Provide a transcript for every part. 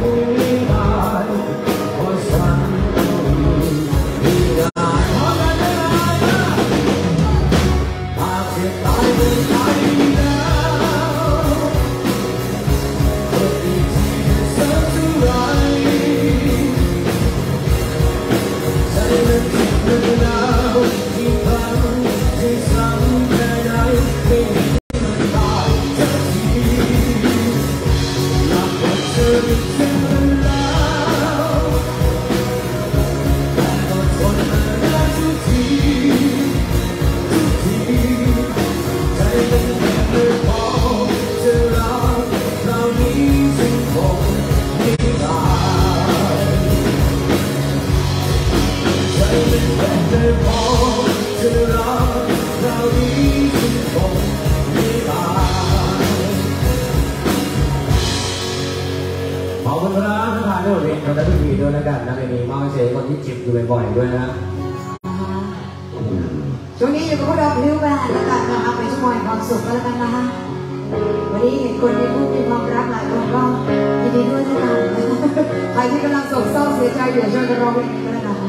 ช่วงนี้อยู่กับพวกเราพิวแบนแล้วกันนะคะเป็นชั่วโมงความสุขก็แล้วกันนะคะวันนี้เห็นคนมีคู่มีความรักหลายคนก็ยินดีด้วยนะคะใครที่กำลังโศกเศร้าเสียใจอยู่ช่วยกันร้องเพลงนี้ก็แล้วกัน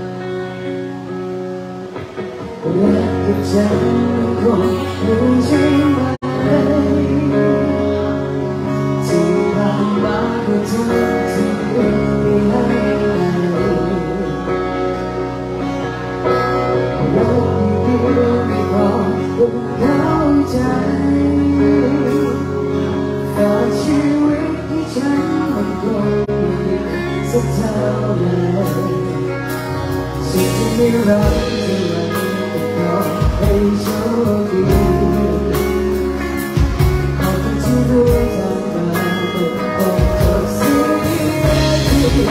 และกับฉันคงไม่ใช่วันใดที่ผ่านมาก็เธอที่ไม่ให้เข้าใจแต่ชีวิตที่ฉันมันคงมีสักเท่าไหร่สิ่งที่ไม่รักที่มันก็ขอให้โชคดีขอบคุณที่รู้ทางมาตกตกจบสิ่งที่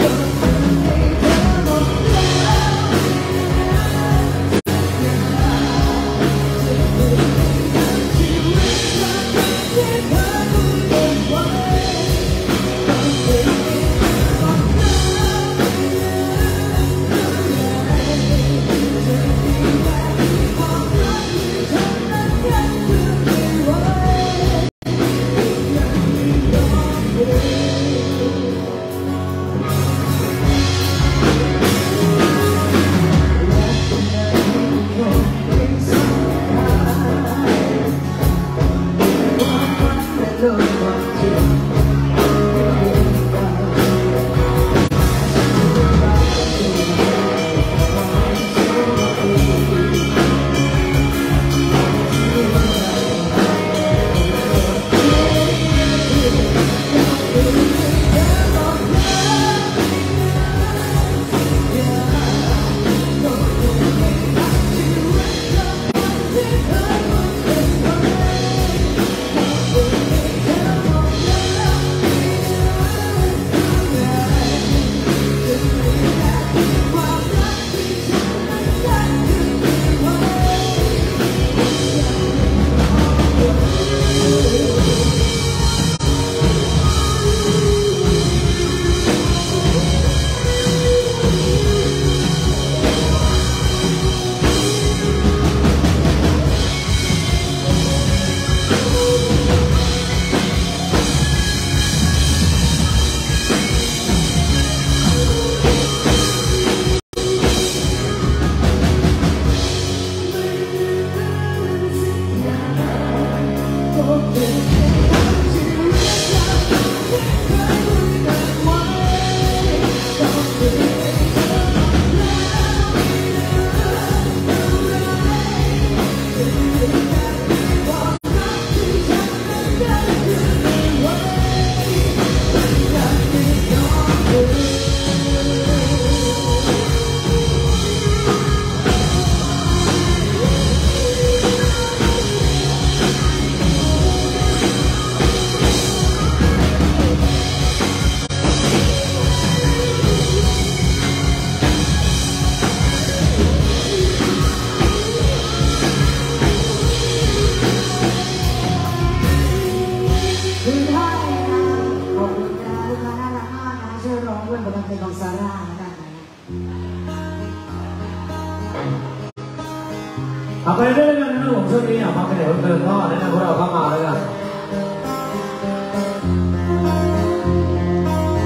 เอาไปเรื่อยๆนะครับผมช่วงนี้อยากฟังเพลงเพิ่มก็แนะนำพวกเราเข้ามาแล้วกัน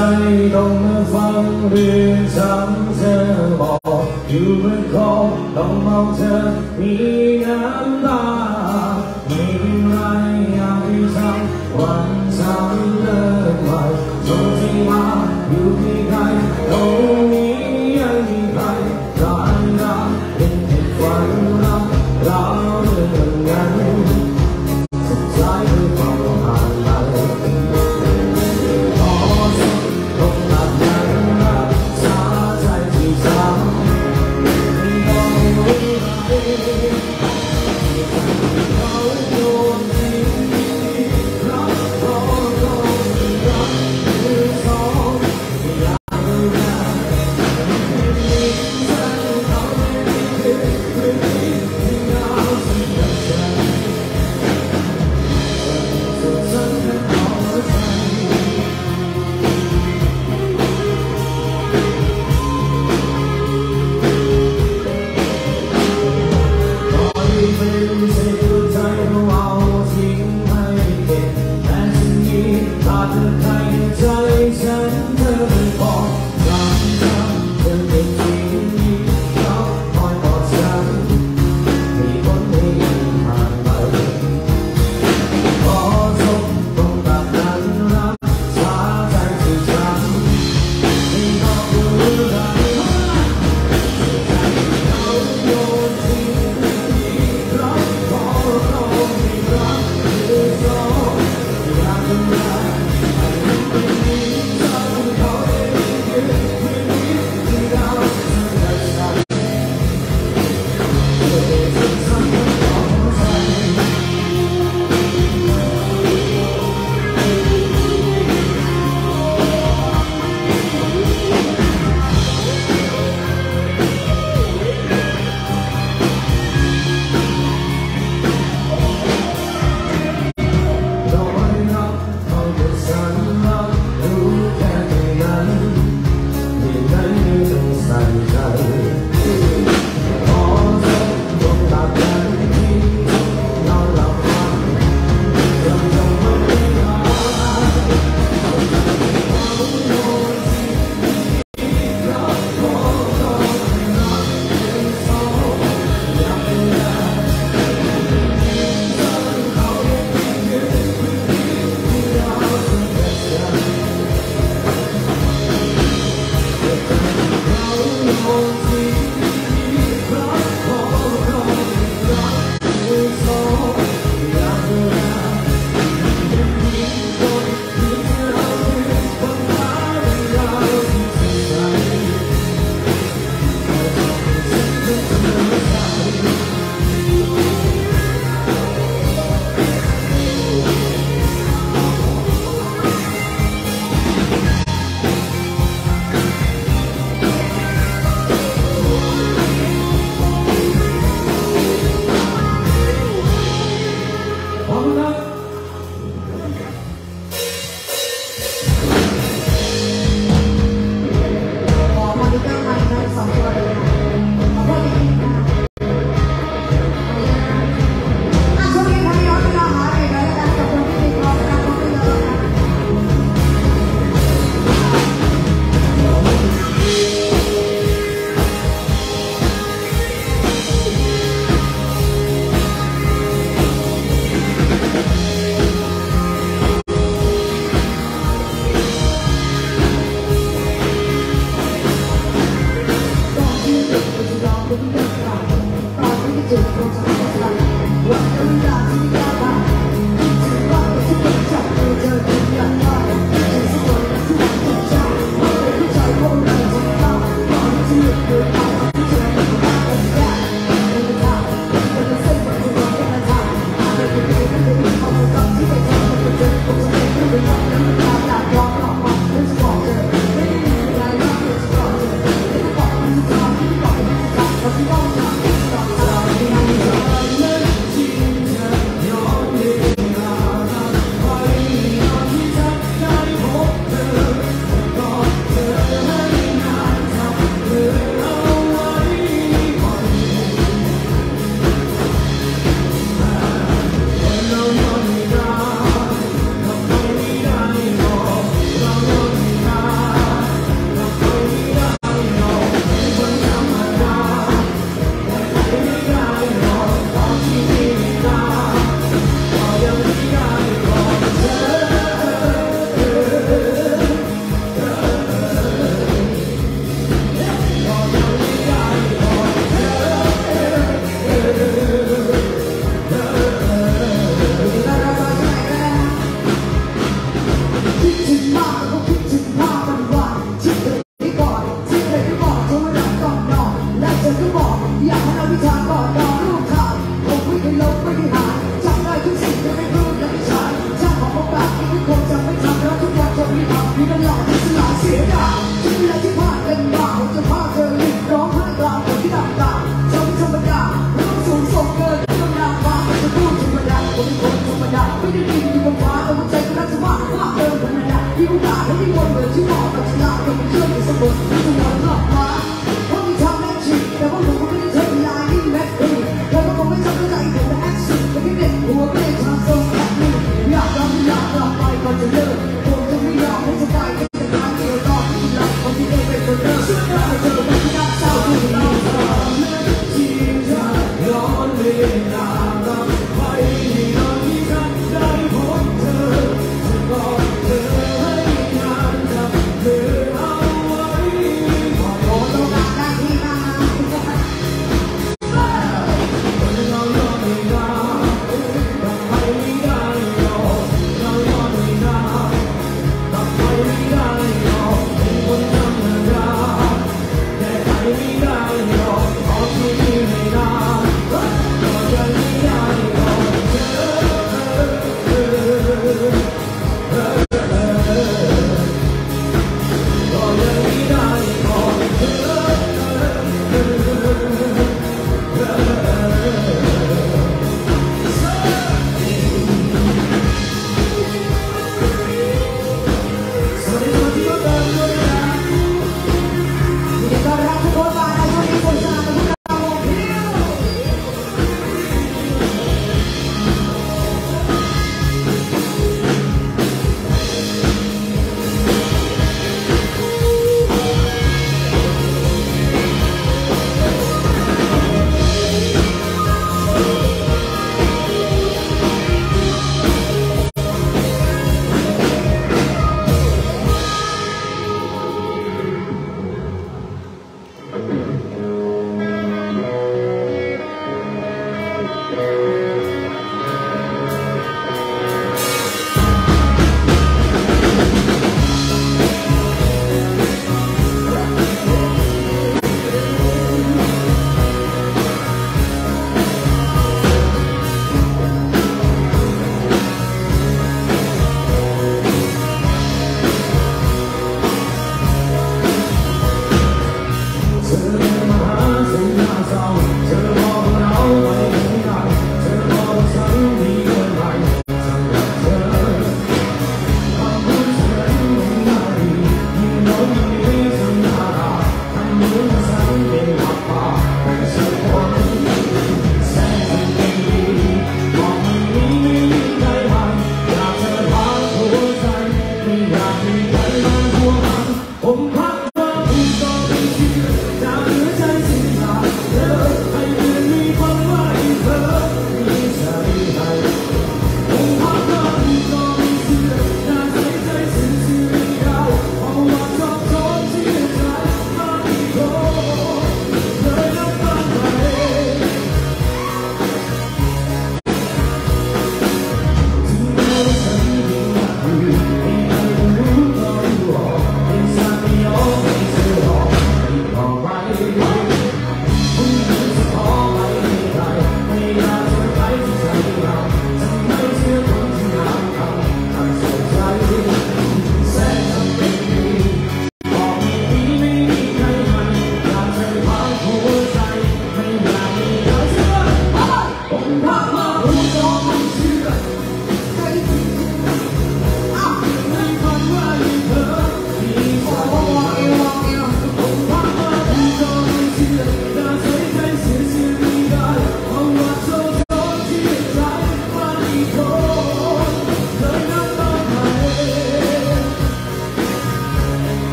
ต้องมาฟังเรื่องซ้ำเธอบอกอยู่บนคอต้องมองเธอมีน้ำตาไม่เป็นไรอยากให้ทำวันซ้ำเลิกใหม่โชคที่มาอยู่ที่ใครตรงนี้ยังมีใครรักรักเป็นแค่ฝันรักเราเรื่องนั้นสุดท้ายคือความผ่านไป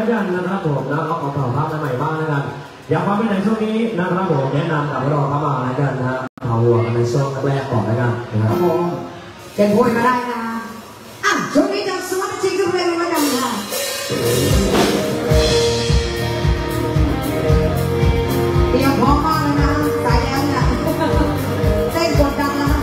แล้วกันนะครับผมแล้วเอาต่อภาพใหม่บ้างแล้วกันอยากฟังไปไหนช่วงนี้นะครับผมแนะนำกับเราเข้ามาแล้วกันนะเอาหัวกันในช่วงแรกก่อนแล้วกันนะครับผมเก็บพูดมาได้นะช่วงนี้จะสวัสดีกันเลยแล้วกันค่ะเตรียมพร้อมมากเลยนะสายแดนเนี่ยเต้นกดดันนะ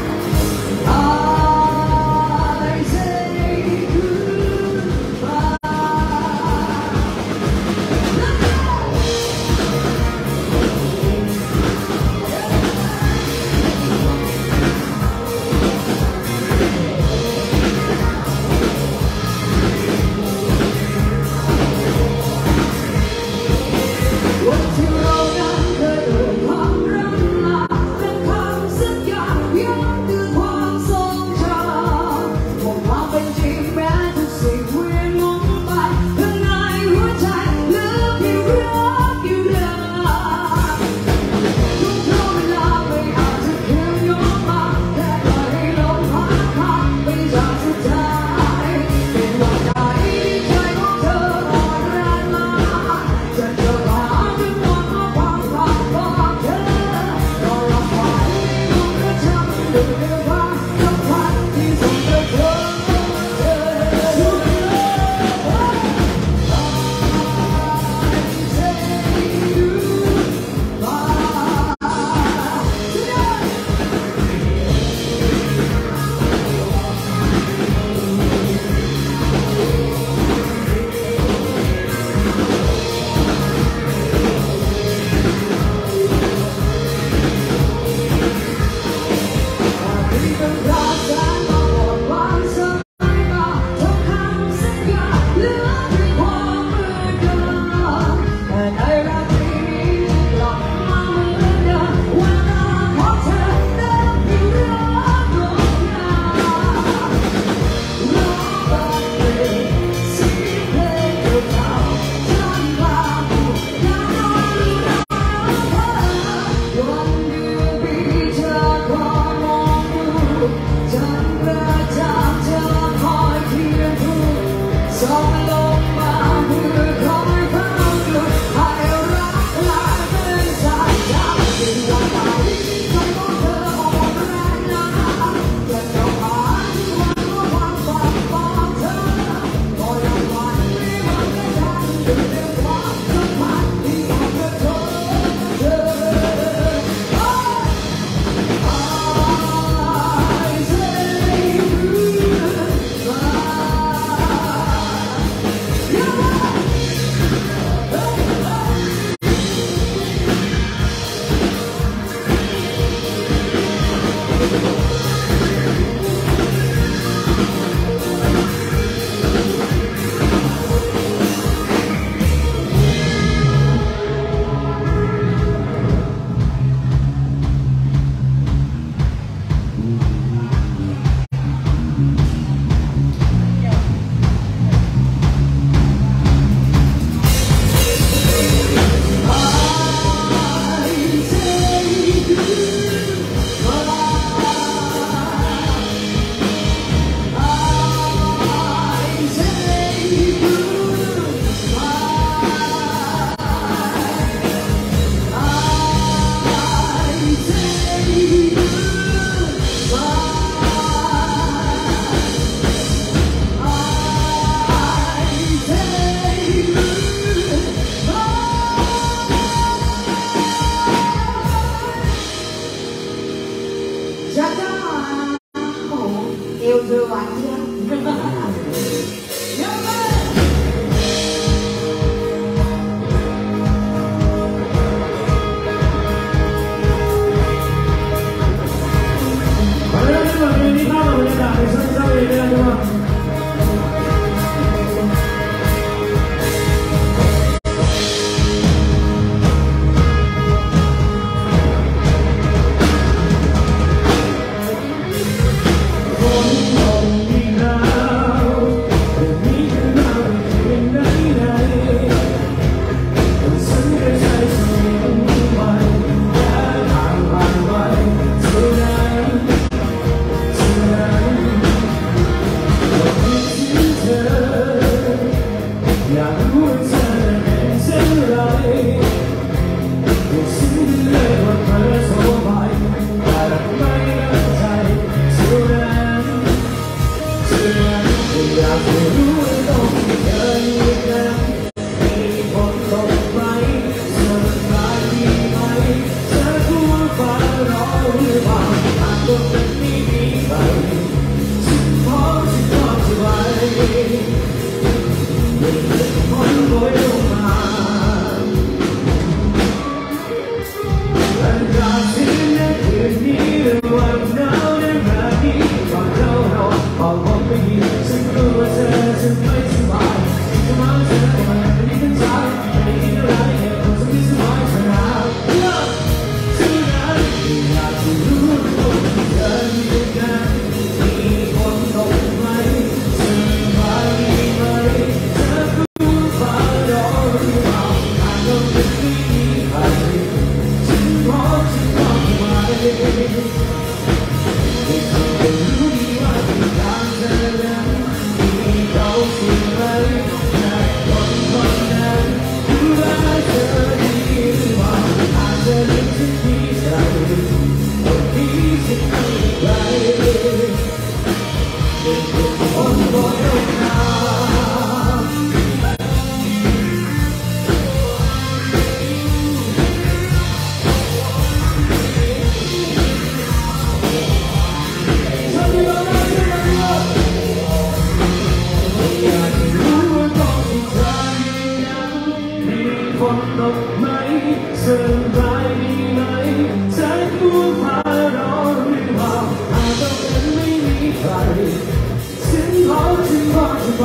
ไป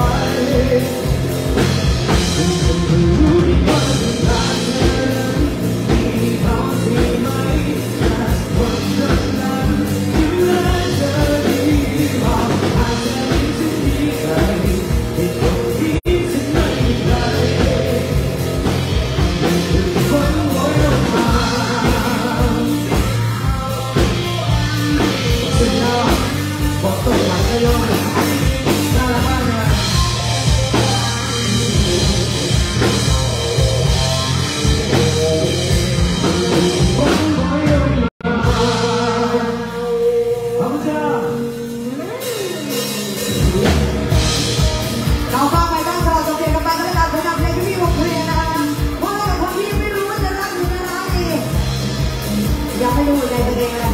ฉันก็รู้ดีว่าสุดท้ายนั้นมีเขาที่ไม่แต่คนนั้นดูแลเธอดีพออาจจะไม่ถึงที่ใครที่ตรงที่ฉันไม่ได้คนลอยออกมาฉันน่าบอกตัวหลังก็ยอมน่ารักมากเลยคนลอยออกมาขอบคุณจ้าเราฟังไปบ้างเราจะเปลี่ยนกันไปก็แล้วกันสำหรับเพลงที่มีวงเพลงนะคะเพราะว่าคนที่ไม่รู้ว่าจะรักหรือไม่รักนี่ยังไม่รู้ในเพลงอะไร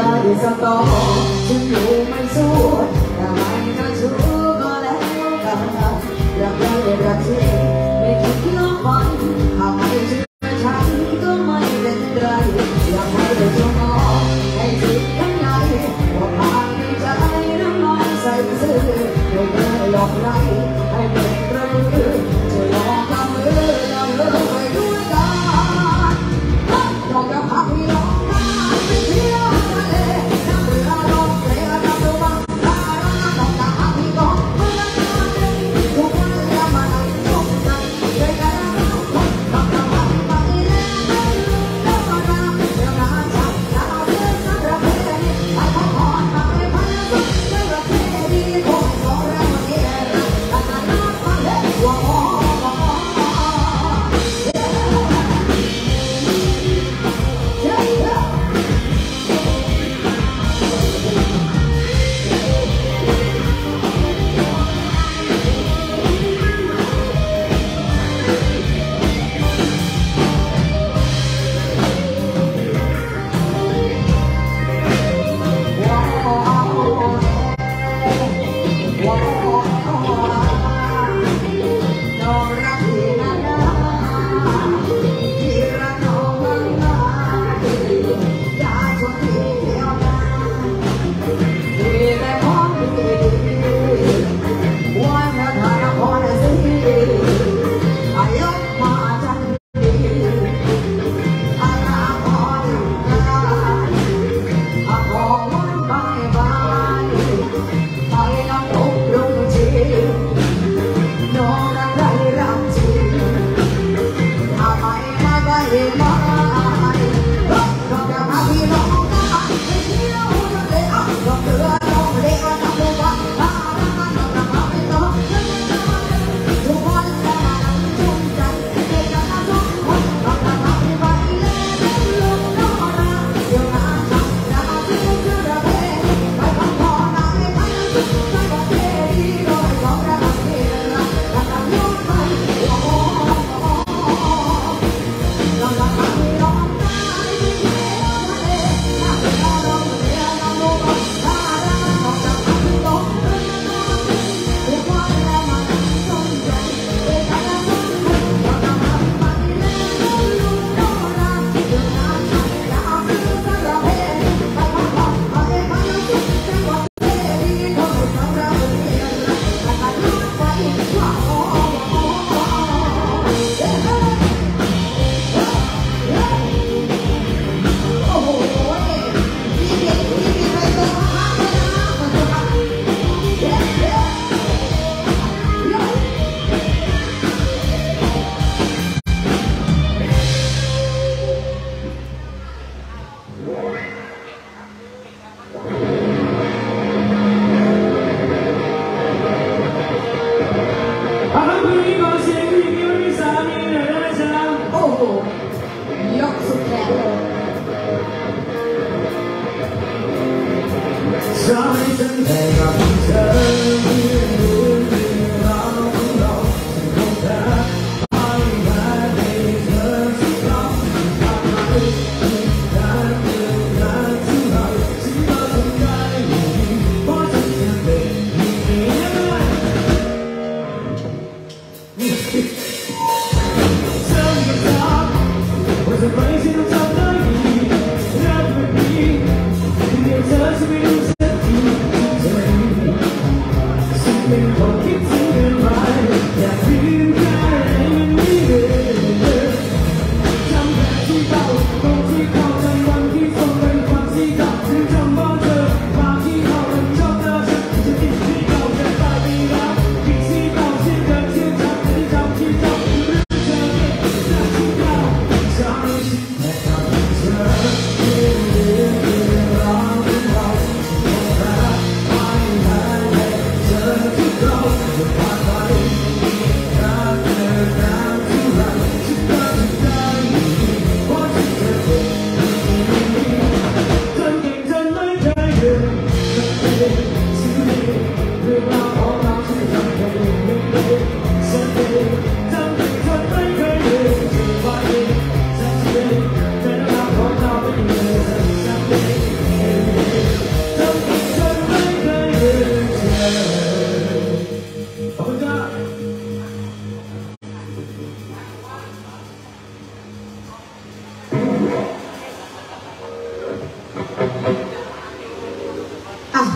ได้สักต่อฉันอยู่ไม่สู้แต่มันก็ชู้ก็แล้วกันรักได้รักที่ไม่คิดลบฝันหากไม่เชื่อฉันก็ไม่เป็นไรอยากให้ได้จงมองให้คิดข้างในว่าภายในใจน้ำน้อยใส่ซื่อไม่เคยหลอกใครให้เป็นประมือจะลองทำมือนำเลิกไปด้วยกันลองจะพาพี่ลองมาไปเที่ยวทะเลน้ำเรือลงเรือน้ำดูบ้างถ้าเราลองจะพาพี่ลองเมื่อวันนี้ทุกวันจะมาไหนทุกใจด้วยกันเราคนทำจะพาพี่ไปแล้วมาดามเดี๋ยวงานฉันจะเอาเรื่องสำหรับเพลงนี้ให้ขอพรมาให้พันสุดสำหรับเพลงนี้คงสองเราวันนี้แต่ถ้าน้องฟังเด็กว่า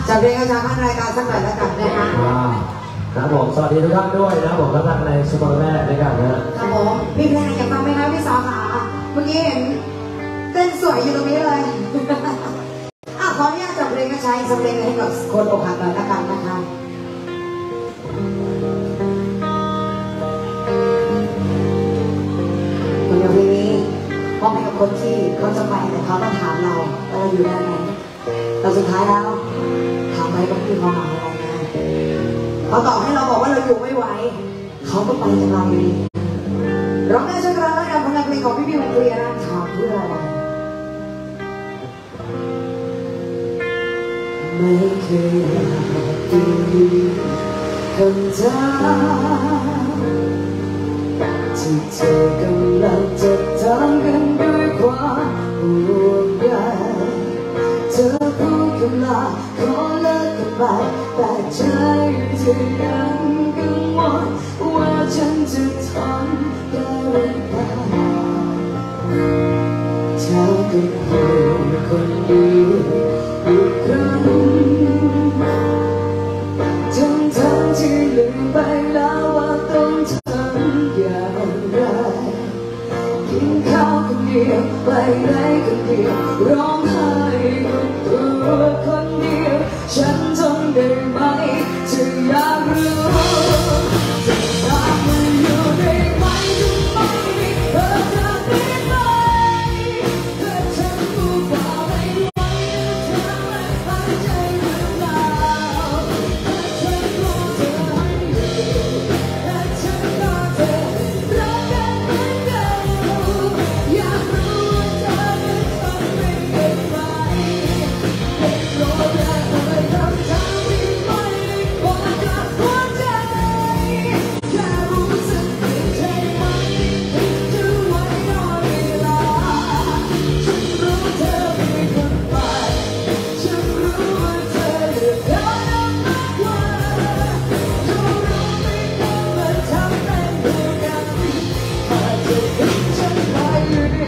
จะเรียนกระชาพันรายการสักหน่อยแล้วกันนะคะครับผมสวัสดีทุกท่านด้วยนะผมรับในชั่วโมงแรกด้วยกันนะครับผมมีเพลงอะไรอยากฟังไหมคะพี่สาวขาเมื่อกี้เห็นเต้นสวยอยู่ตรงนี้เลยขออนุญาตจับเพลงกระชายสักเพลงให้กับคนอกหักหน่อยแล้วกันนะคะคนอย่างเพลงนี้มอบให้กับคนที่เขาจะไปแต่เขาต้องถามเราว่าเราอยู่ได้ไหมแต่สุดท้ายแล้วถามไปก็คือความหมายอะไรนะเขาตอบให้เราบอกว่าเราอยู่ไม่ไหวเขาก็ไปจากเราเองร้องได้ช่วยกันแล้วกันผลงานเพลงของพี่วงเวียนนะถามเพื่ออะไรไม่เคยดีคำถามที่เธอกำลังจะทำกันด้วยความห่วงใยเธอพูดคำลาขอเลิกกันไปแต่ใจเธอยังกังวลว่าฉันจะทำได้หรือเปล่าเธอก็อยู่คนเดียวอีกครั้งทั้งที่ลืมไปแล้วว่าต้องทำอย่างไรกินข้าวคนเดียวไปไหนคนเดียวร้องไห้กับตัวคนเดียวฉันทนได้ไหมจะอยากรู้จะตามมาอยู่ได้ไหมทำไมเธอจะไม่ไปเธอฉันรู้ว่าไม่ไหวเธอไม่หายใจหรือเปล่าฉันรู้เธอให้อยู่และฉันก็เธอรักกันเหมือนเดิมอยากรู้ว่าเธอจะทำไม่ได้ไหมได้โปรดอย่าเอ่ยคำถามที่ไม่ได้บอกจากหัวใจแค่รู้สึกไม่ใช่ไหมที่จะไว้รอเวลาฉันรู้เธอไม่คนไปฉันรู้ว่าเธอเลือกเขามากกว่าเธอรู้ไม่ต้องมาทำเป็นตัวกันอาจจะทิ้งฉันไปอยู่ดี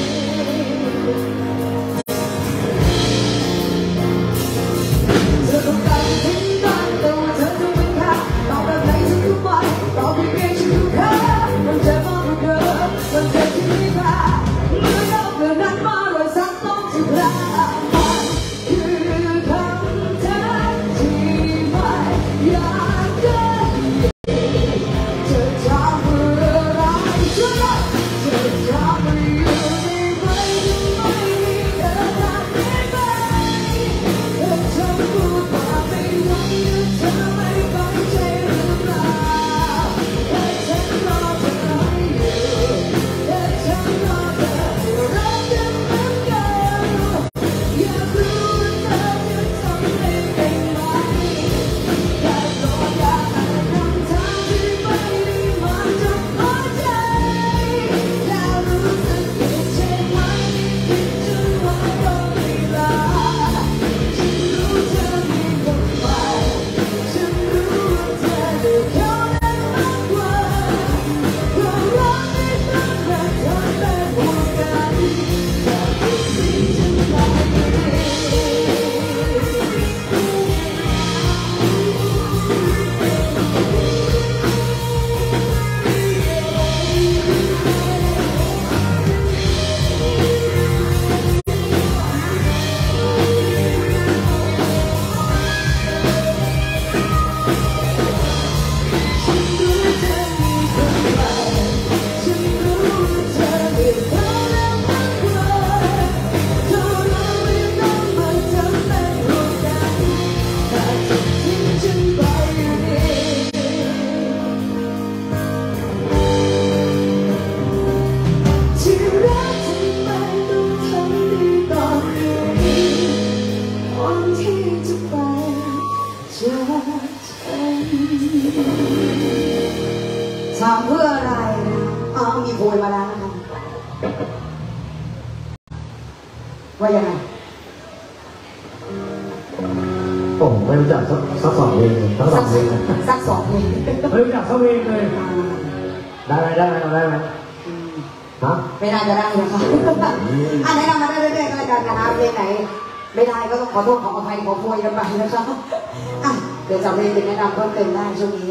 เธอต้องการจะทิ้งกันแต่ว่าเธอจะไม่ฆ่าตอบแบบไหนฉันก็ไม่ตอบยังไงฉันก็แค่มันเจ็บมากกว่าเดิมมันเจ็บที่ไม่แพ้เมื่อเราเกิดนั้นมาเลยสักต้องที่แพ้มันคือคำถามที่ไม่อยากได้เธอทำเพื่ออะไรเธอทำให้อยู่ได้ไหมทำไมเธอทำได้ไหมเธอฉันพูดว่าไม่ไหวเธอไม่เข้าใจหรือเปล่าแต่ฉันรอเธอให้อยู่แต่ฉันรอเธอรักกันเหมือนเดิมอยากรู้ว่าเธอจะทำได้ไหมแต่โปรดอย่าอ่านคำถามที่ไม่ได้มาจากหัวใจแล้วรู้สึกผิดใช่ไหมที่จะไว้รอเวลาฉันรู้เธอมีคนใหม่ฉันรู้ว่าเธอเลือกเขาได้มากกว่าความรักไม่ต้องรักเธอแต่ห่วงกันแต่ทุกสิ่งฉันไปฉันรู้ว่าเธอมีคนใหม่ฉันรู้ว่าเธอเลือกเขาได้มากกว่าเธอเราไม่ต้องมาทำเป็นห่วงกันแต่จะทิ้งฉันไปอยู่ดีที่รักทำไมต้องทำดีต่อนี้ก่อนที่จะไปจากฉันทำเพื่ออะไรนะมีโพยมาแล้วนะคะว่ายังไงผมไม่รู้จักสักสองเพลงทั้งสองเพลงสักสองเพลงไม่รู้จักสักเพลงเลยได้ไหมได้ไหมฮะไม่น่าจะได้นะคะแนะนำมาได้เรื่อยๆก็แล้วกันนะคะเพลงไหนไม่ได้ก็ต้องขอโทษขออภัยขอโพยกันไปนะครับอ่ะเดี๋ยวจะเพลงเป็นแนะนำเพิ่มเติมได้ช่วงนี้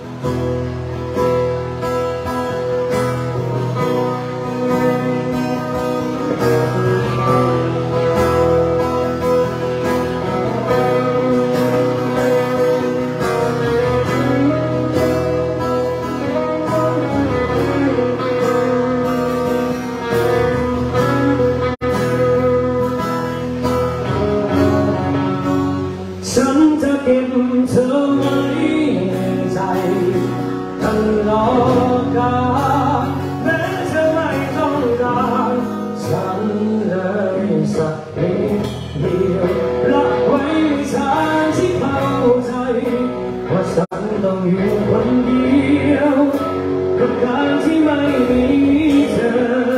ฉันจะเก็บเธอไว้ในใจตลอดกาลแม้เธอไม่ต้องการฉันเลยสักนิดเดียวรักไว้ในทางที่เข้าใจว่าฉันต้องอยู่คนเดียวกับการที่ไม่มีเธอ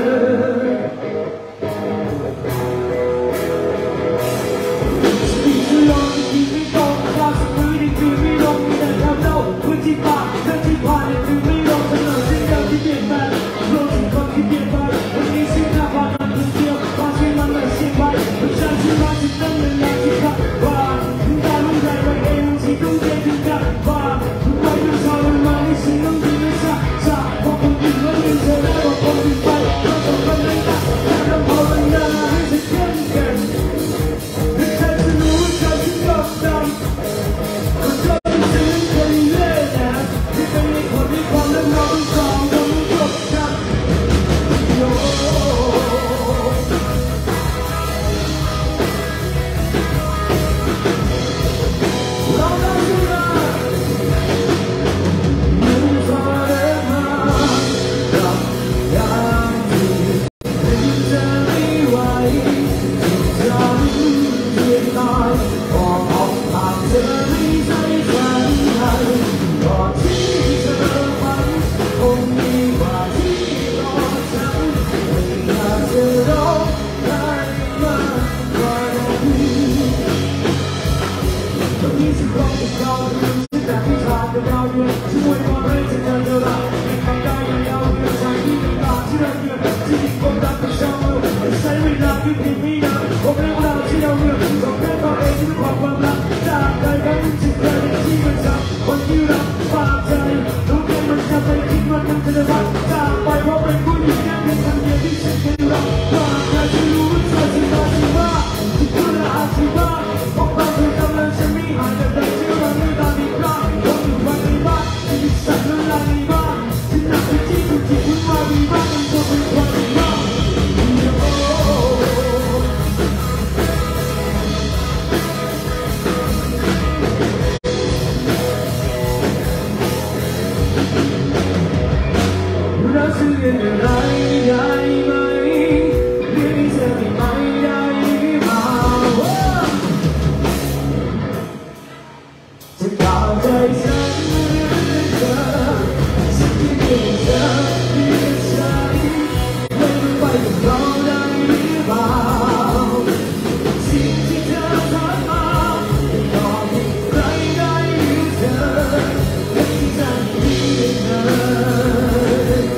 ที่ผ่านเธอที่ผ่านคือไม่ลงถนนเส้นเดิมที่เปลี่ยนแปลงโลกที่คนที่เปลี่ยนไปวันนี้สิ่งหน้าผ่านมันคนเดียวบางสิ่งมันไม่เสียไปผู้ชายที่มาที่ต้องเดินหน้าที่ขับว่าคุณตาลุงใจไปเองที่ต้องเดินถึงกันว่าคุณไปดูชาวเมืองมาที่สิ่งต้องดีไม่ช้าช้าพอคนอื่นว่าลืมเธอแล้วก็คนอื่นไปเราต้องคนนั้นแต่เราภาวนาให้เธอเข้มแข็งให้เธอจะรู้ใจที่กดดันคนเธอเป็นสิ่งคนเล่นนะที่เป็นคนที่ความรักเราต้องสองต้องจบกันโย่เราต้องดูแลมุ่งฟ้าเดินมากับยามที่เป็นใจไหวที่จำเพียงตายก็ออกทางเธอไม่ใช่ฉันให้ก่อนที่เธอฝันคงมีกว่าที่รอฉันไม่อยากจะร้องไห้มากกว่านี้ตอนนี้ฉันร้องกับเราฉันแต่ที่ขาดกับเราเยอะช่วยมาให้ฉันเจอเธอละไม่ทำได้ยังยาวเยือกฉันที่ไม่ตาเชื่อเยือกที่มีความรักกับชาวเมืองใช้เวลาคิดผิดไม่นานผมเรื่องราวที่เราเลือกต้องแค่ตัวเองที่มีความรักจากใจกันที่เคยที่มันจำคนที่รักฝากใจรู้แค่มันจะไปคิดว่ามันจะรักจากไปเพราะเป็นผู้หญิงแค่เพียงคนเดียวที่ฉันเคยรักว่าใครจะรู้ว่าเธอจะมาที่บ้านที่คุณละอาชีบ้านบอกว่าเธอกำลังจะมีหายแต่เธอเชื่อว่าไม่ตาดีกล้าคนอยู่บ้านในบ้านที่สั่นละลายในบ้านที่หนักที่ถูกที่คุณมาดีบ้านมันก็เป็นความดีมากรักฉันเป็นอะไรได้ไหมเรื่องนี้เธอไม่ได้มาจะเข้าใจฉันเธอฉันที่เป็นเธอที่ฉันไม่ไปกับเราได้หรือเปล่าสิ่งที่เธอทำมาก็มีใครได้หรือเธอไม่ใจดีเลย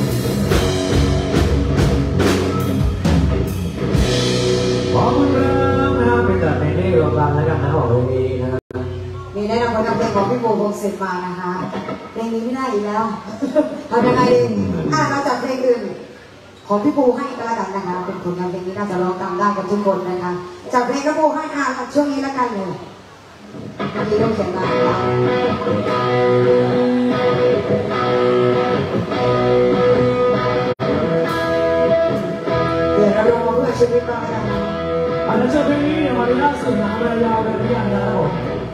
ขอบคุณครับนะครับเป็นแต่เพลงที่รวมกันแล้วกันนะของวงนี้นะครับมีแนะนำผลงานเพลงของพี่โบวงศิษย์มานะคะเพลงนี้ไม่ได้อีกแล้วทำยังไงดีเราจัดเพลงอื่นของพี่ปูให้ก็แล้วกันนะคะเป็นผลงานเพลงนี้น่าจะร้องตามได้กับทุกคนนะคะจัดเพลงพี่ปูให้ช่วงนี้แล้วกันเลยมีต้องเขียนมาเดี๋ยวเราลงมาเพื่อชีวิตบ้างนะอันนั้นจะเป็นนี้มาดีล่าสุดนะมายาวเลยที่อย่างนั้นผม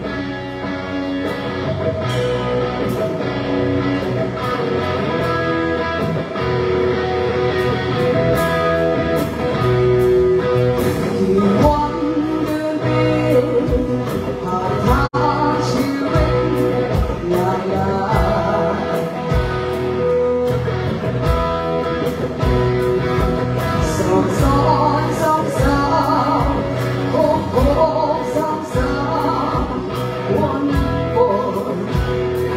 วันเดือนปีผ่านทางชีวิตยายาสองสองสองสามหกหกสองสามวันบน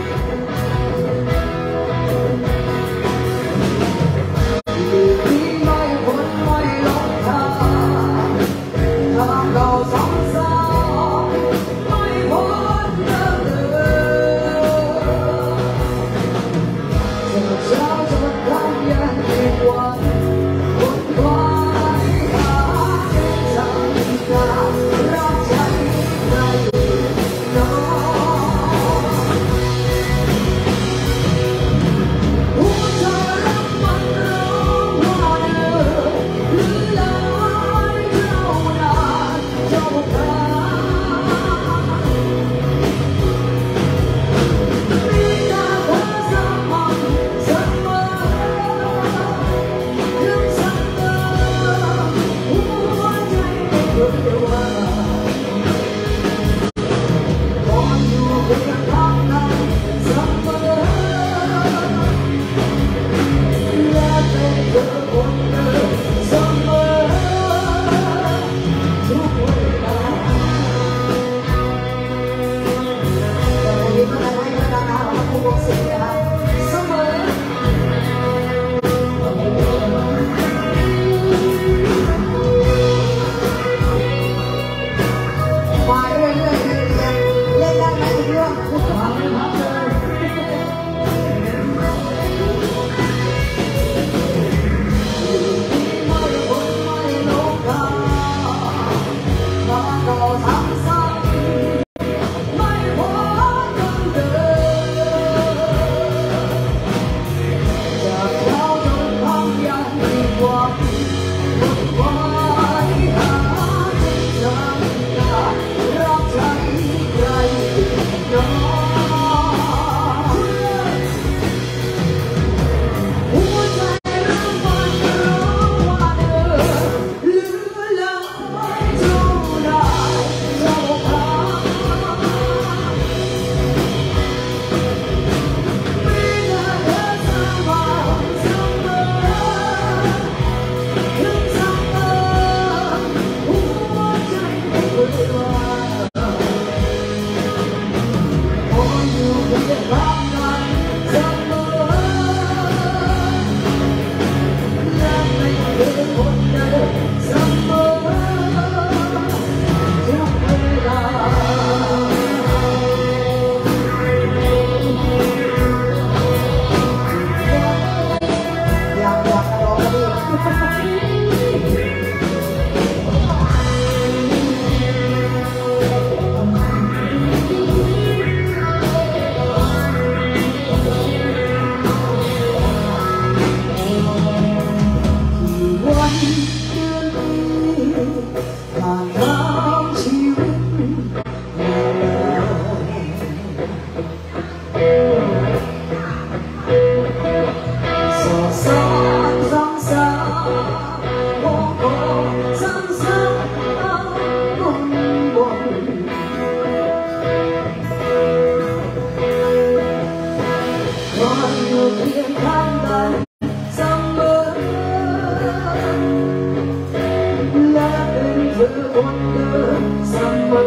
คนเดิมเสมอ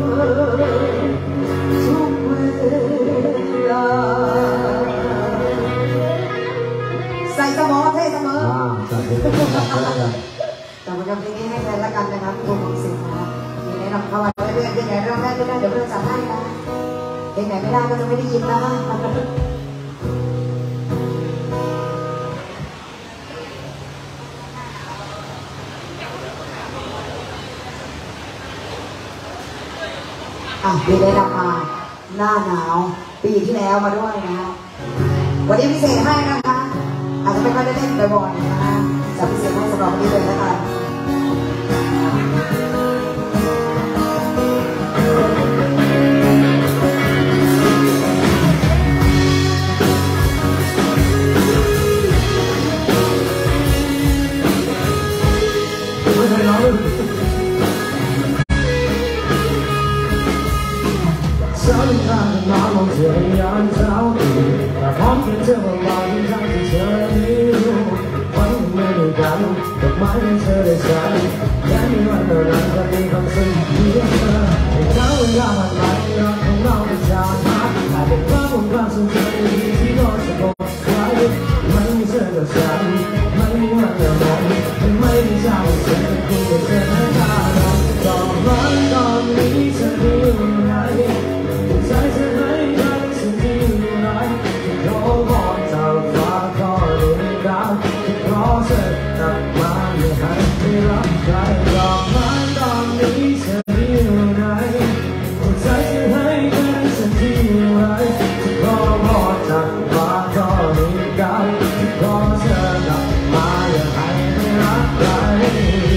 ทุกเวลาใส่สมอเท่เสมอแต่ประจำเพลงนี้ให้แฟนละกันนะครับคุณมงสิงห์นะมีแนะนำเข้ามาเรื่อยๆเพลงไหนร้องได้ก็ได้เดี๋ยวเพื่อนจัดให้นะเพลงไหนไม่ได้ก็จะไม่ได้ยินนะมีได้รับมาหน้าหนาวปีที่แล้วมาด้วยนะฮะวันนี้พิเศษให้นะคะอาจจะไม่ค่อยได้เล่นบ่อยๆนะฮะจะพิเศษให้สำหรับวันนี้เลยแล้วกัน拿梦这样着急，那旁边这么老人家是这里路，欢迎美丽大路，都满人车的下雨，眼里乱的让个地方是一样的，你看我要慢慢让头脑的家他，还得把我告诉这里一起多是多快乐，美丽这个下雨，美丽乱的梦，美丽下雨现在哭的真大了，早晚到你这里来。在这黑暗的世界里，有我找发光的光，我是那么厉害的人，早晚到你这里来。在这黑暗的世界里，有我找发光的光，我是那么厉害的人。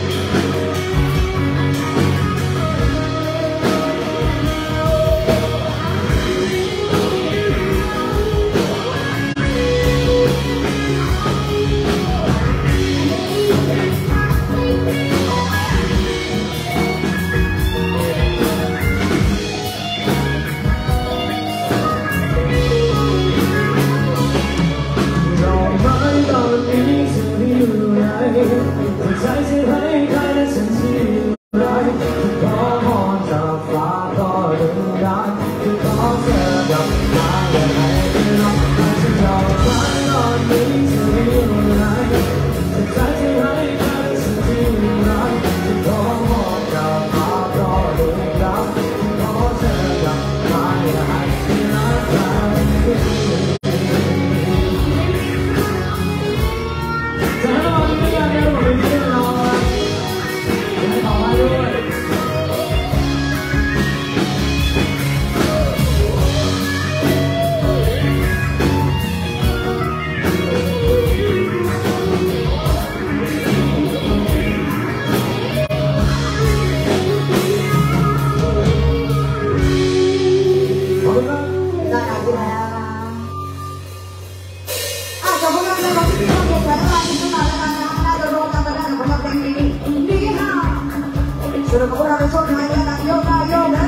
在这黑暗的城市里，多么着发光的光，多么的那样爱的人，还是要快到你这里来。在这黑暗的城市里，多么着发光的光，多么的那样爱的人。Sudah kurang besok hanya nak yoga yoga.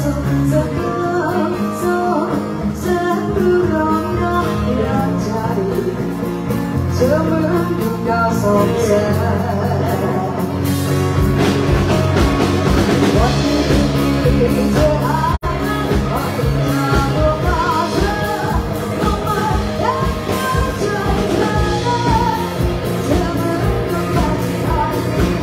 สุขสักคำสองแสนรู้ร้องน้ำอยากใจเธอเหมือนกับดาวส่องแสงวันนี้เธอหายไปจากดวงตาเธอลงมาและใจเธอเธอเหมือนกับดาวที่หายไป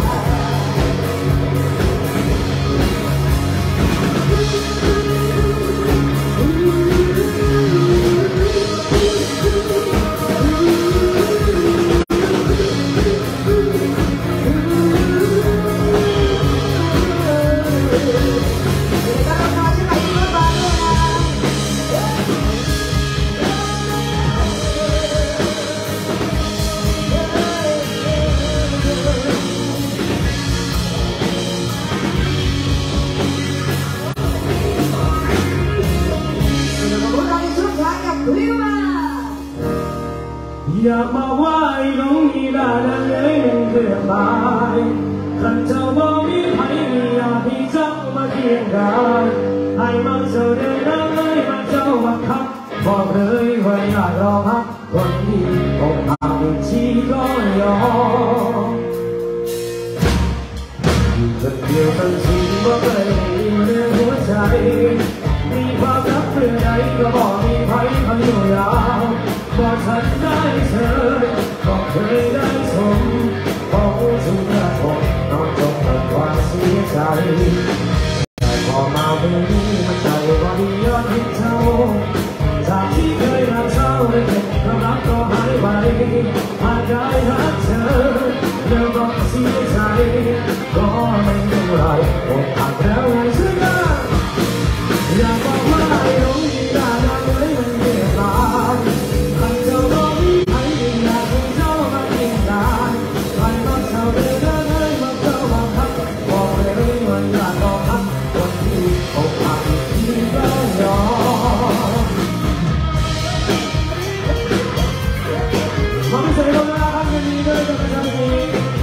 อย่ามาว่าไอ้น้องนี่ได้แล้วเลยมันเกินไปขันเจ้าบ่มีใครอยากให้เจ้ามาเคียงกายให้มาเจอเดินได้เลยมาเจ้ามาคับบอกเลยว่าอยากรอพักคนที่อกหักที่ก็ยอมอยู่คนเดียวทั้งชีวิตว่าเคยอยู่ในหัวใจมีความรักเพื่อใดก็บอกมีใครเขาอยู่ยาวก็ฉันได้เธอก็เคยได้ชมบอกทุกอย่างผมนอนจมกับความเสียใจแต่พอมาวันนี้มันใจว่าดียอดที่เท่าจากที่เคยรักเศร้าได้เก็บความรักก็หายไปหากได้รักเธอเริ่มต้องเสียใจก็ไม่เป็นไรอกหักแล้วไงเชื่ออยากบอกว่าไอ้น้องนี่ได้เลยมันเรียบร้อยขันเจ้าก็มีใครอยากให้เจ้ามาเพียงกายใครก็เจ้าเดินได้เลยมาเจ้ามาทักบอกเลยว่าอยากรอพักคนที่อกหักที่ก็ยอมความสวยงามครับวันนี้ด้วยกับประชาชน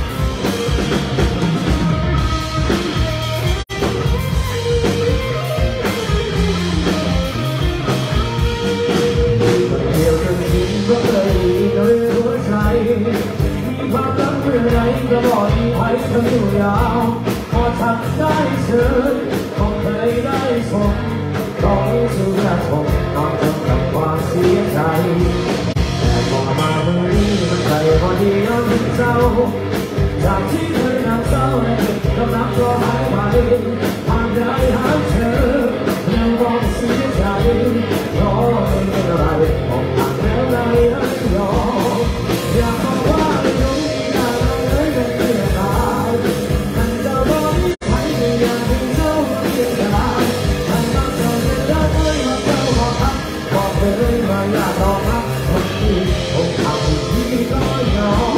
ก็เลยโดยหัวใจมีความรักเมื่อไรก็บอกมีใครทำอยู่ยาวพอทำได้เชิญก็เคยได้ชมต้องสู้และชมนอนจมกับความเสียใจแต่พอมาเมื่อนี้มันใจพอดีย้อนถึงเศร้าจากที่เคยนั่งเศร้าในจิตกำลังก็หายไปทางได้หาเธอยังต้องเสียใจเพราะไม่เป็นไรอกหักแล้วได้ยอมอยากบอกว่าไอ้น้องนี่ได้เลยเป็นเรื่องราวมันจะบอกมีใครอยากให้เจ้ามาเพียงกายให้มาเจ้าเดินได้เลยมาเจ้ามาพักบอกเลยว่าอยากรอพักคนที่อกหักที่ก็ยอม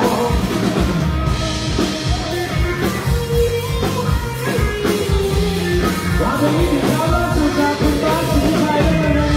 วันนี้ที่เราเล่าสู่จากคุณบ้านสุดท้ายเลยนะ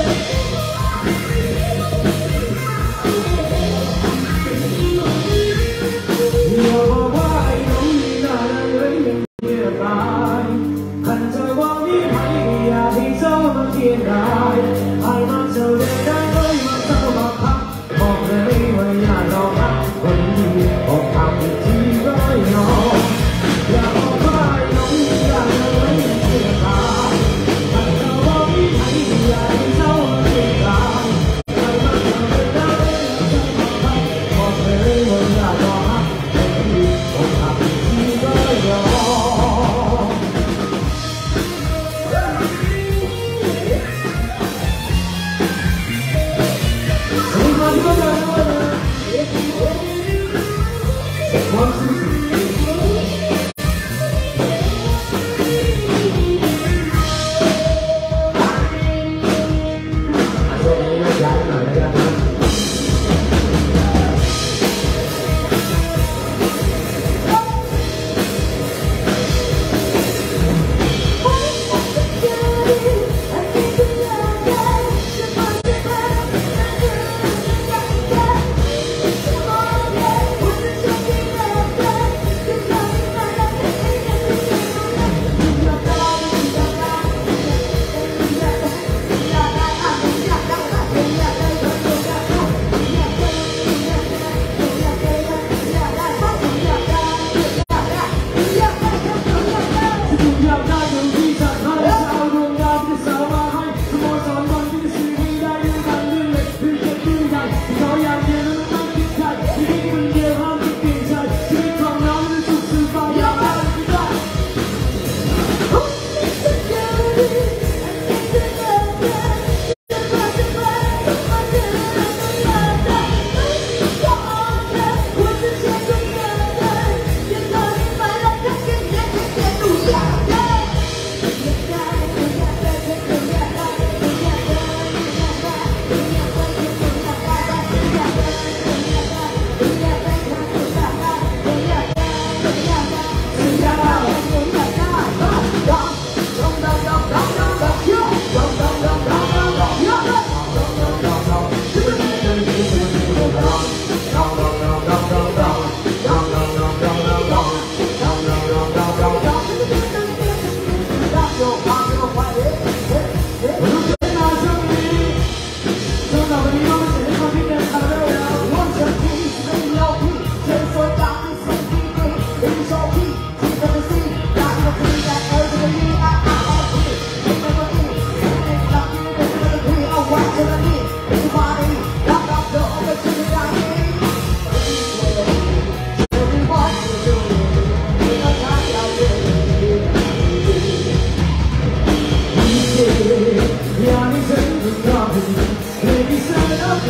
อย่าบอกว่าไอ้น้องนี่น่ารักเลยยังเงียบไปขันเธอว่ามีใครอยากให้เจ้ามาเคียงกายให้มาเจอได้เลยมาเจ้ามาพักบอกเลยว่าอยากรอพักคนที่อกหักที่ก็ยอมอย่าบอกว่าไอ้น้องนี่น่ารักเลยยังเงียบไปขันเธอว่ามีใครอยากให้เจ้ามาเคียงกายให้มาเจอได้เลยมาเจ้ามาพักบอกเลยว่าอยากรอพักอกหักที่ก็ยอม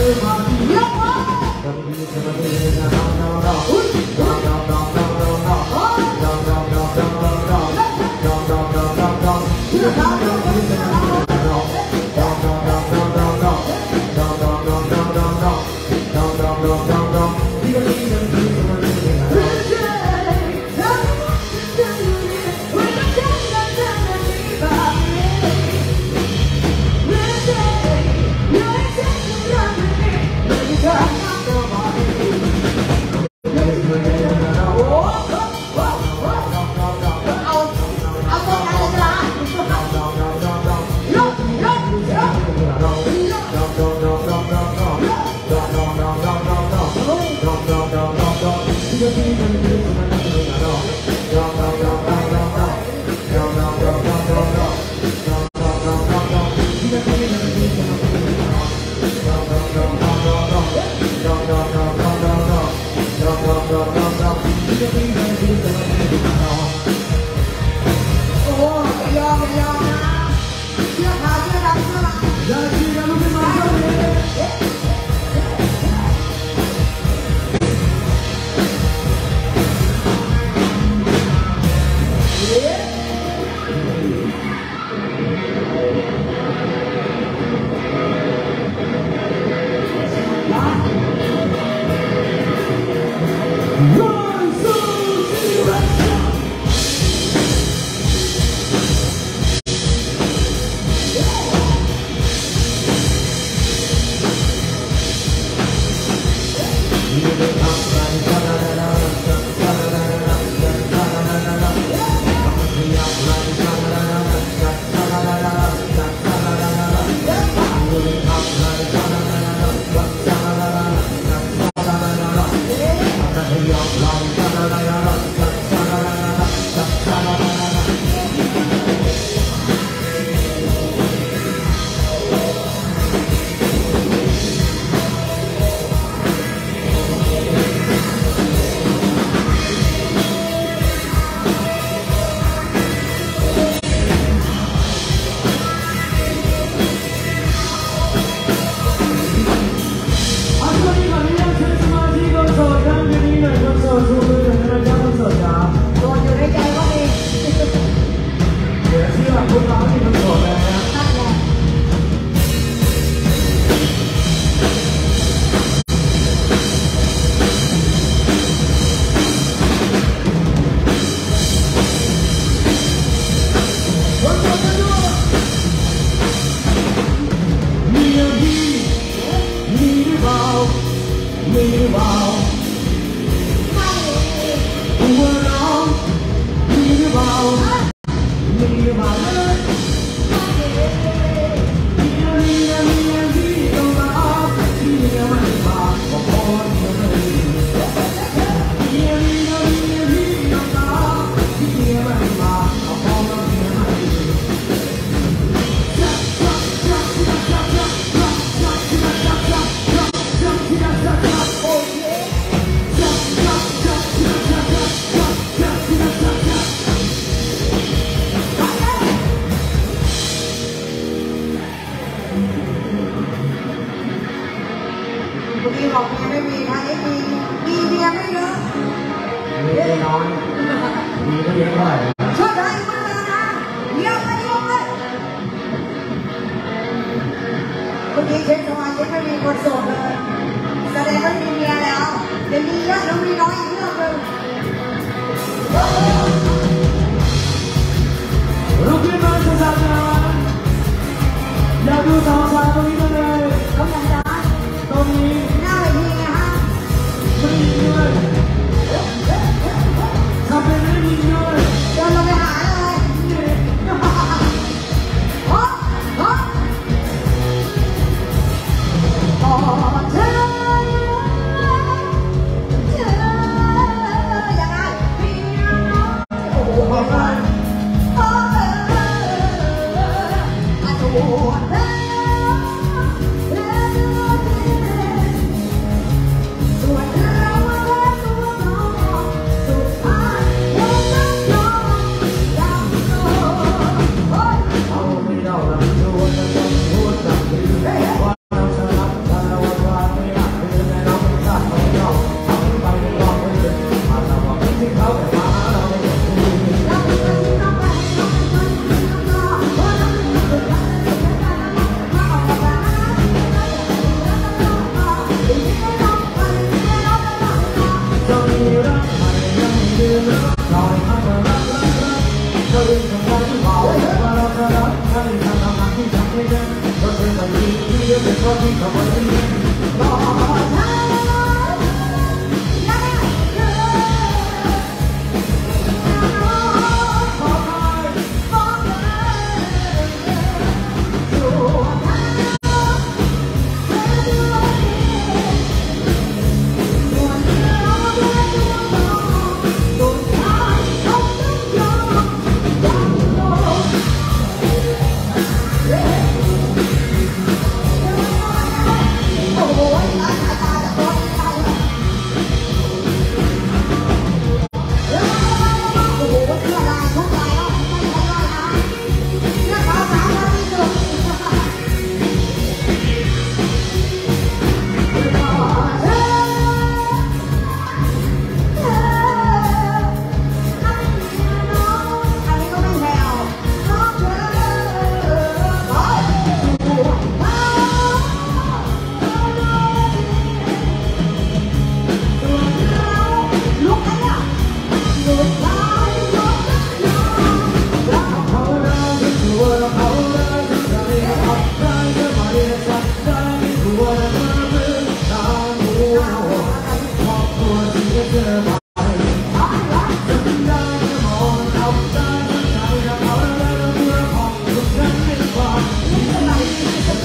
บอกเมียไม่มีทางนี้มีเมียไม่เยอะมีน้อยมีก็เยอะด้วยช่วยได้มานะเยี่ยมไปเยี่ยมเลยคนนี้เช็คสมาชิกไม่มีคนโสดเลยแสดงว่ามีเมียแล้วเดี๋ยวมีเยอะแล้วมีน้อยอีกเรื่องหนึ่งรูปที่มันจะสั่งการอยากดูสาวสาวตรงนี้เลยต้องยังได้ตรงนี้หน้าเวทีนะฮะไม่มีด้วยทำเป็นไม่มีด้วยเดินลงไปหาเลยโอ้โหโอ้เธอยังไงโอ้โหโอ้เธออาจจะโอ้เธอ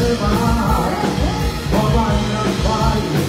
มาพอไม่รักใคร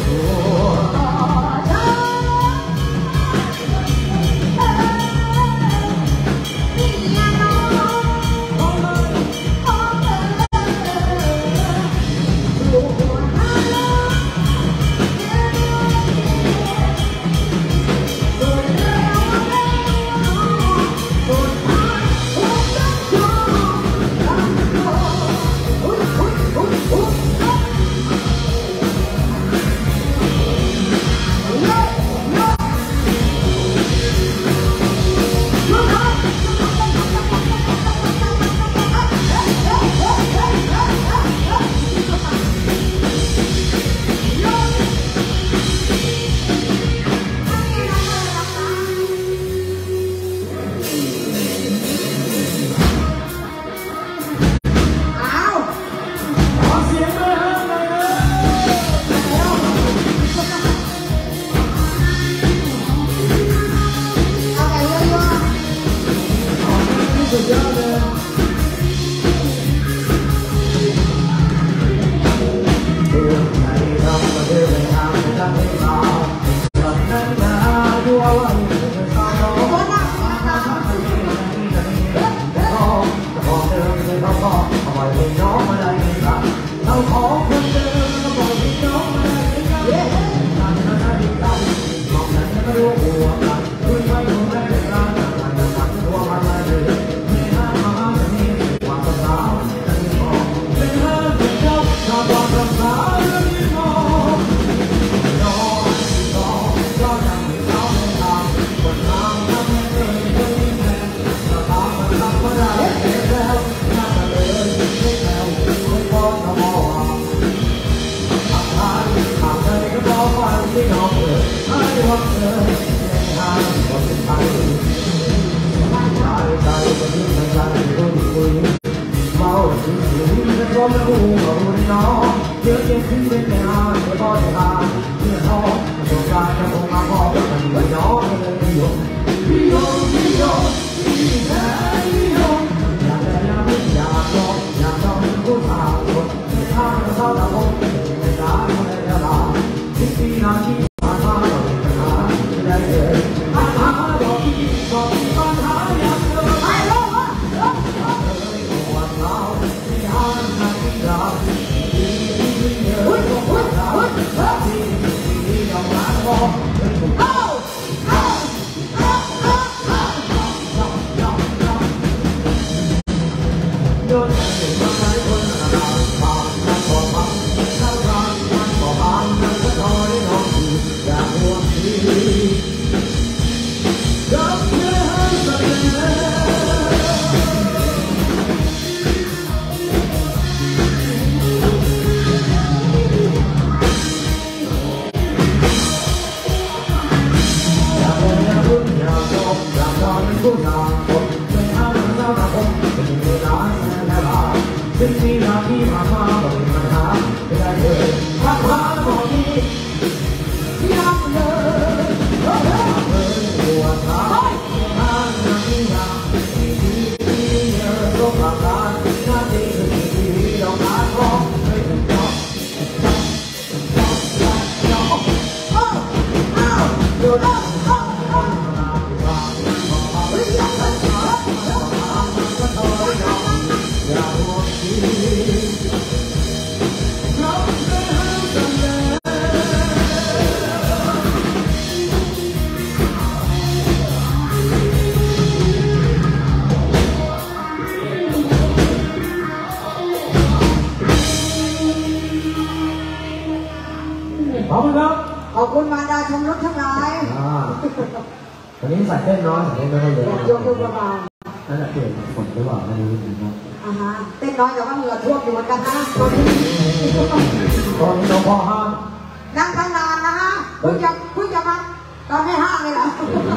ขอบคุณครับขอบคุณมารดาชมรถทั้งหลายวันนี้ใส่เต้นน้อยใส่เต้นไม่ค่อยเยอะยกเบาๆนั่นแหละเปลี่ยนฝนหรือเปล่าไม่รู้จริงๆนะเต้นน้อยแต่ว่าเหงื่อท่วมอยู่เหมือนกันนะตอนนี้น้องพ่อห้ามนั่งตั้งนานนะฮะคุณจะมาตอนให้ห้ามเลยเหรอ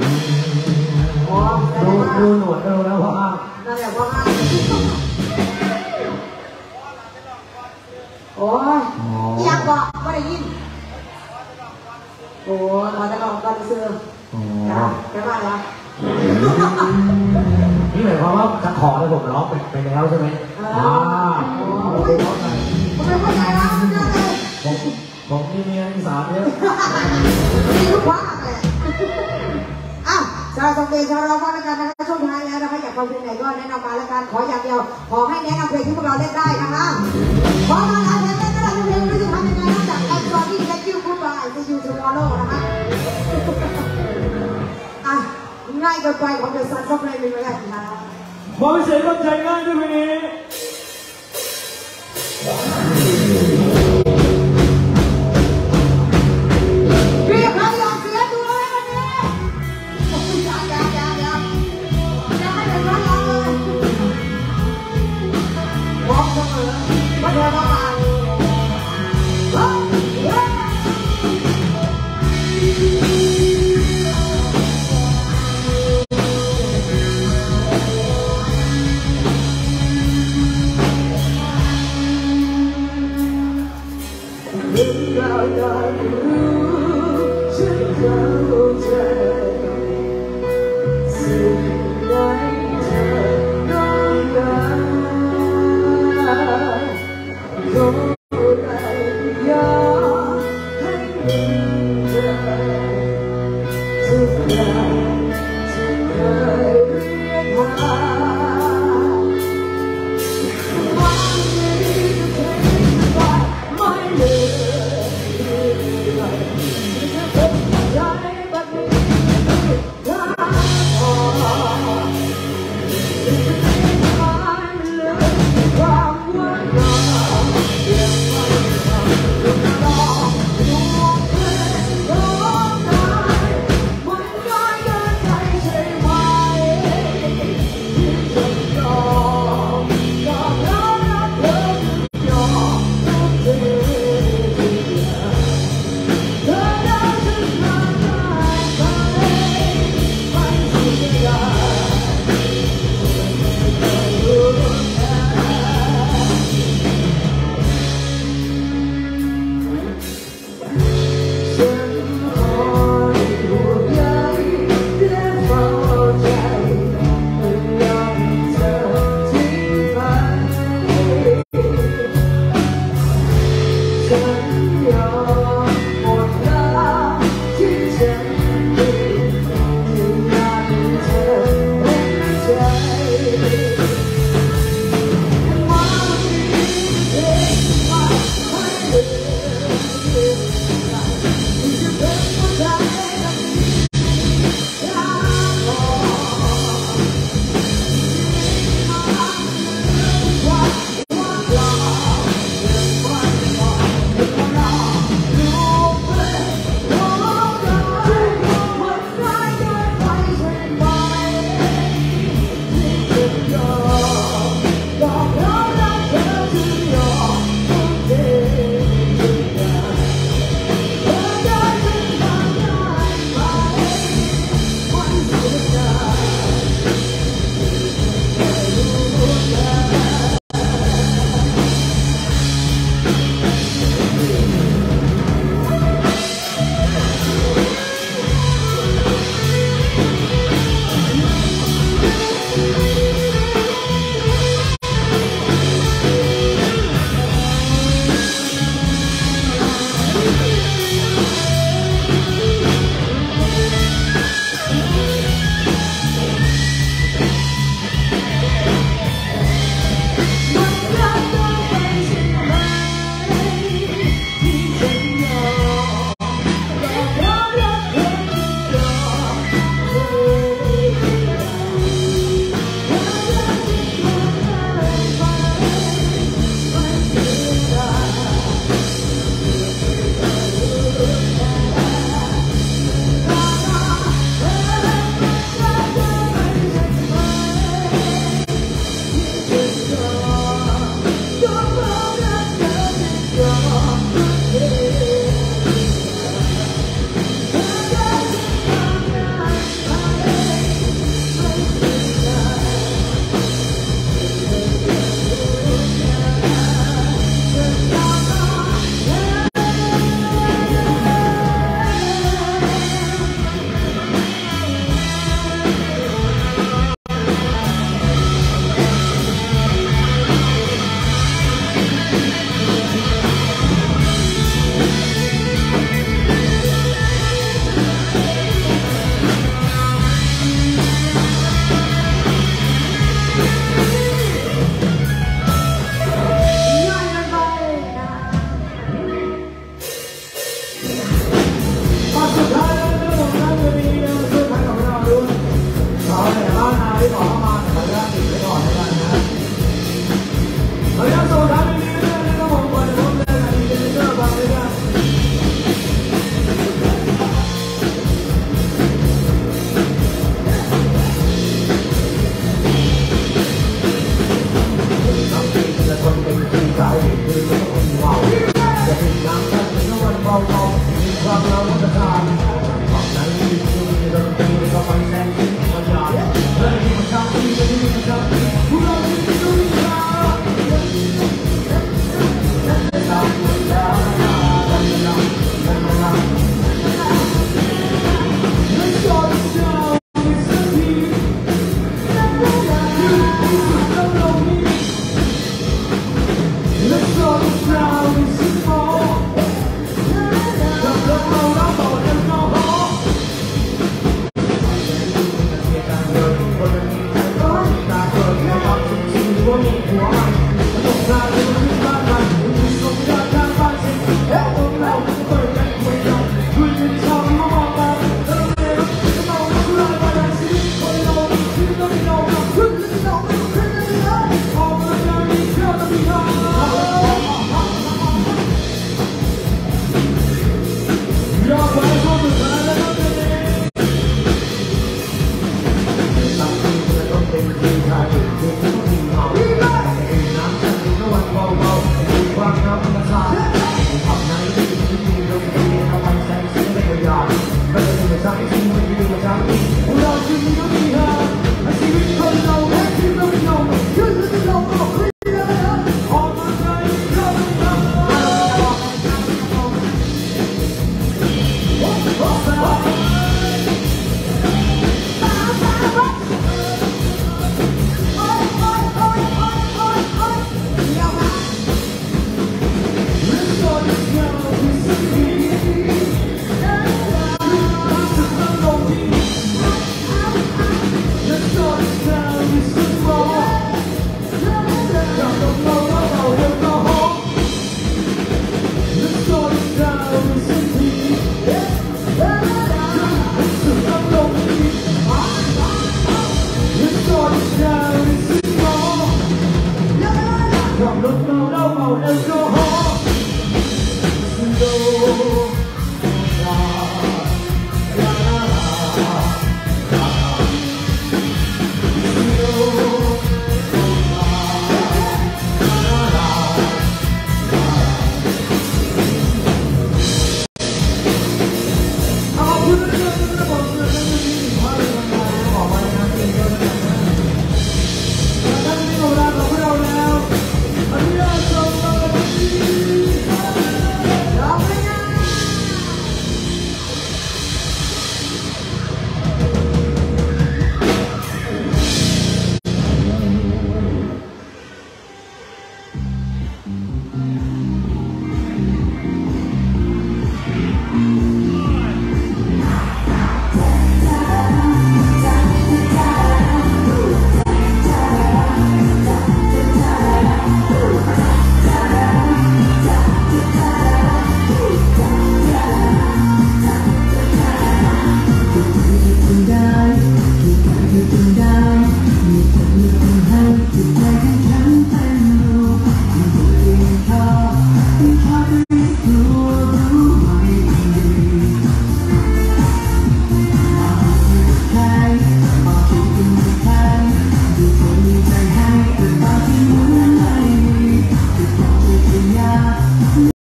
ดูหนวดดูแล้วพ่อห้ามนั่นแหละพ่อห้ามโอ้ยยังบอกไม่ได้ยินโอ้เราจะลองกันซื้อแค่ว่าแล้วนี่หมายความว่าจะขอให้ผมร้องไปแล้วใช่ไหมคุณไม่พูดลงชาวเราก็แล้วกันนะคะช่วงท้ายแล้วนะคะอยากฟังเพลงไหนก็แนะนำมาแล้วกันขออย่างเดียวขอให้แนะนำเพลงที่พวกเราเล่นได้นะคะขอมาแล้วเพลงก็ได้เพลงรู้สึกทำยังไงนอกจาก I'm sorry thank you goodbye see you tomorrow นะคะง่ายเกินไปของเดอะซันก็เพลงเป็นไงคะขอพิเศษก็ใจง่ายด้วยวันนี้พี่ใครอยากเสียตัวไหมวันนี้อย่าให้เป็นร้อนเลยบอกเสมอว่าเธอต้องมา Hãy subscribe cho kênh Ghiền Mì Gõ để không bỏ lỡ